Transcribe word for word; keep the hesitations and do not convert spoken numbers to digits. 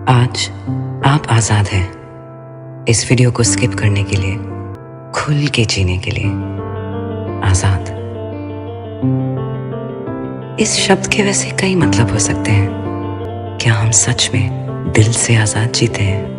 आज आप आज़ाद हैं इस वीडियो को स्किप करने के लिए, खुल के जीने के लिए। आज़ाद इस शब्द के वैसे कई मतलब हो सकते हैं। क्या हम सच में दिल से आज़ाद जीते हैं?